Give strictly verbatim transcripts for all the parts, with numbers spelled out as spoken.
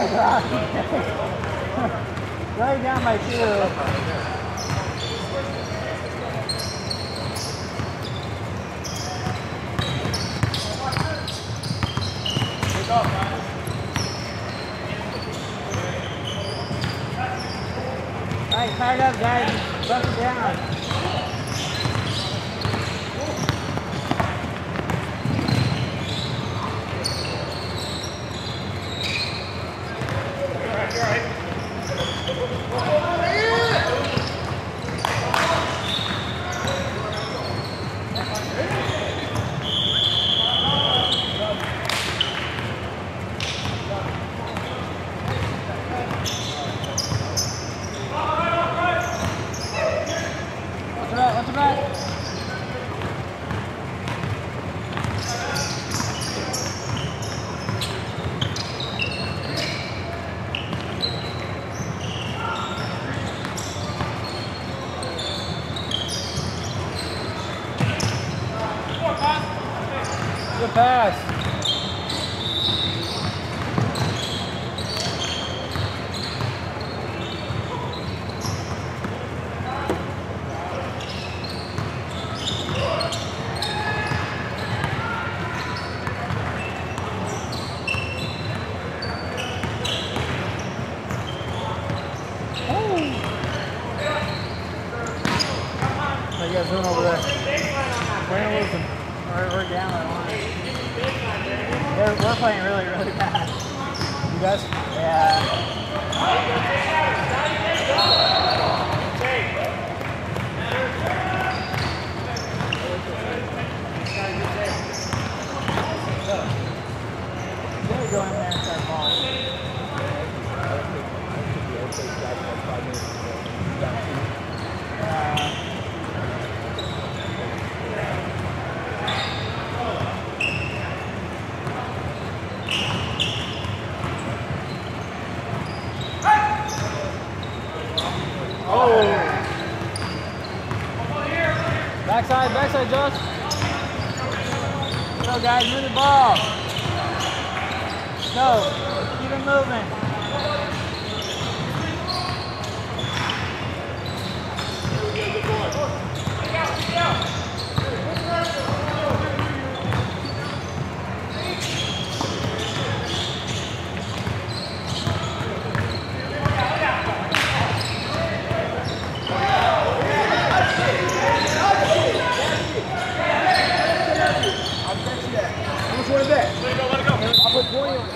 Right down my shoe. Alright, tied up, guys. Bust it down. Good pass. How you guys doing over there? We're losing. We're, we're down at one. We're, we're playing really, really bad. You guys? Yeah. Really go in there and start balling. Uh, Backside, backside, Josh. Go, guys, move the ball. Go, keep it moving. Let it go, let it go. I'll put twenty on it.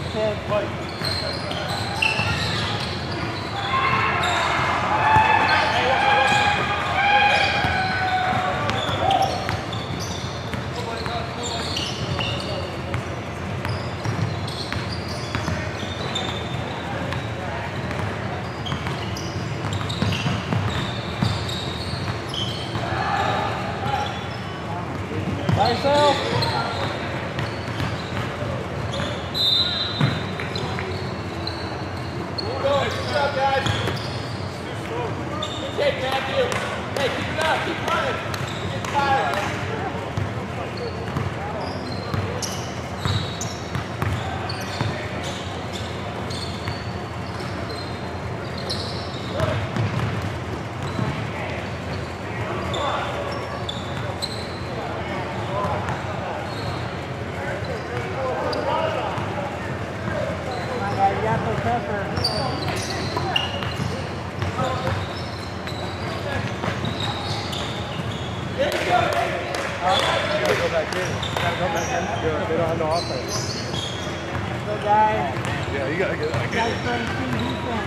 By yourself. Guys. Take Matthew. Hey, keep it up. Keep running. Get tired. Come on, guys. You got to play tougher. Gotta go back in. Gotta go back in. They don't have no offense. Go, guys. Yeah, you gotta get. I get Guys playing team defense.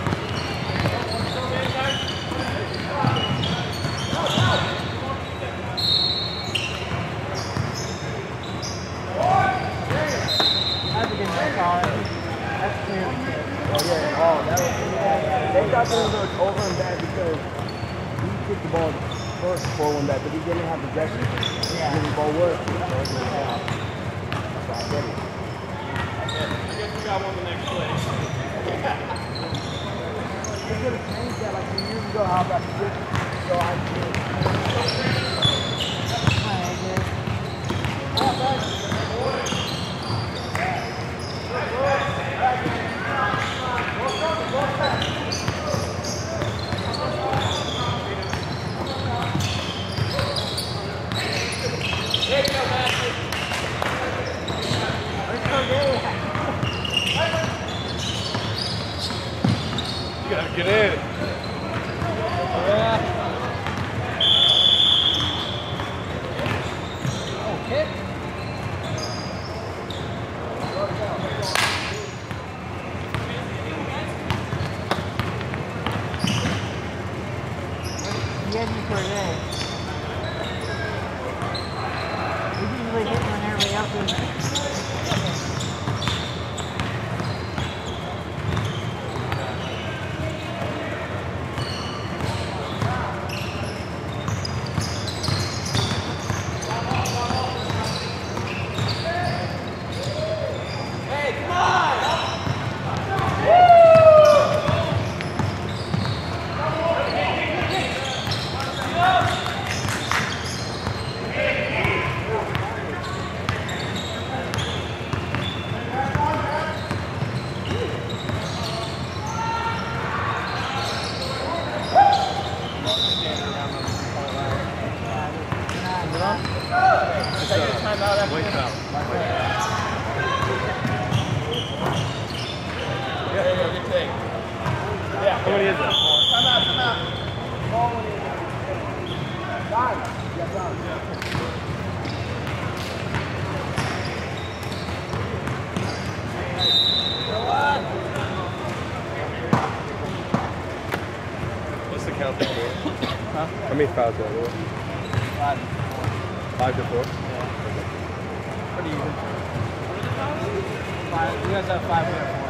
That's a good call. That's clear. Oh yeah. Oh, that was. They thought they were over and back because he kicked the ball first before one back, but he didn't have possession. Yeah. And the ball worked. So it was a foul. That's why I get it. I guess we got one the next play. They could have changed that like two years ago. How about this? So I did. Alright, good. Yeah, guys. You gotta get in. Yeah. Oh, kick. You had me for a day. We usually hit when everybody else is. How many is it? Come out, come out. Ball one in. Done. Yeah, done. What's the count this morning? Huh? How many fouls are there? Five. Five to four? Pretty even. Five. You guys have five, we have four.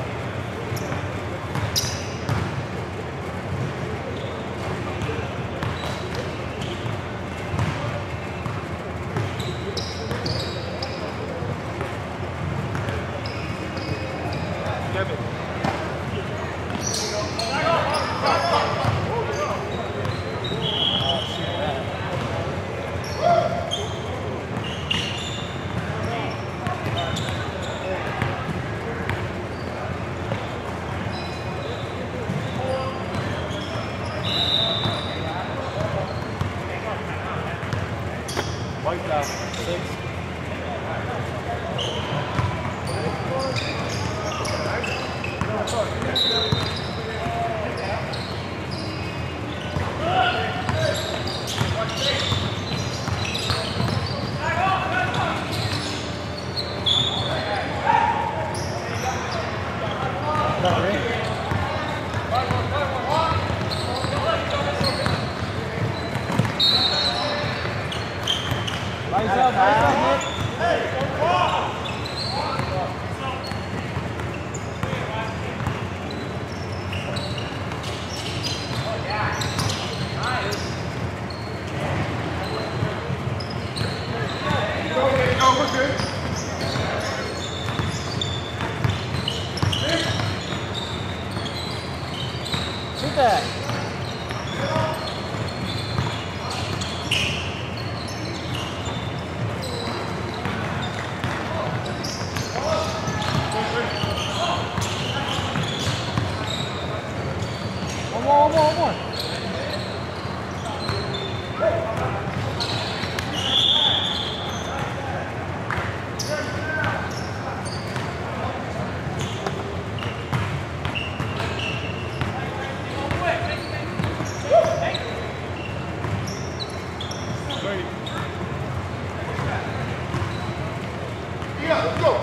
White foul. Six. Rise up, rise up, Nick. Shoot that. One more, one more, one more. Yeah, let's go.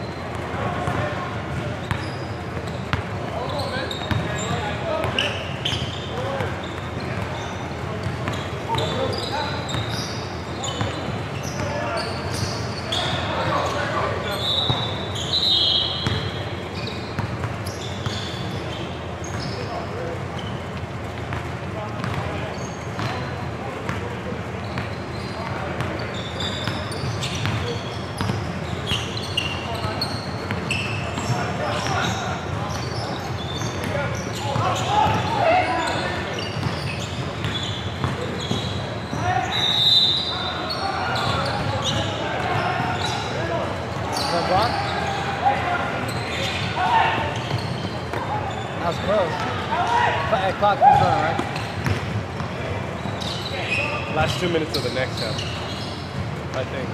That was close. Clock, clock keeps running, right? Last two minutes of the next half. I think.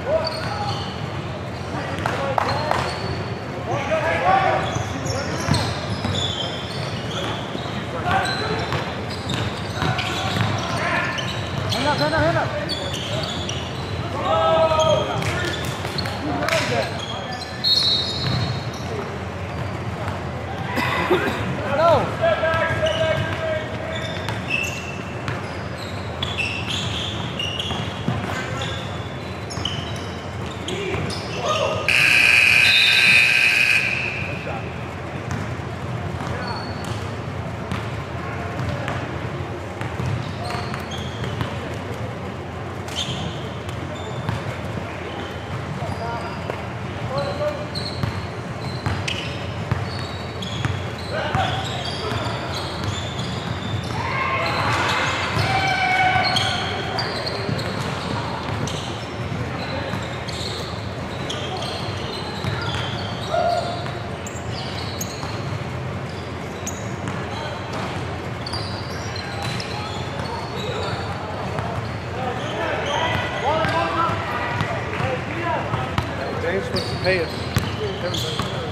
Hand up, hand up, hand up. No. James supposed to pay us. Everybody.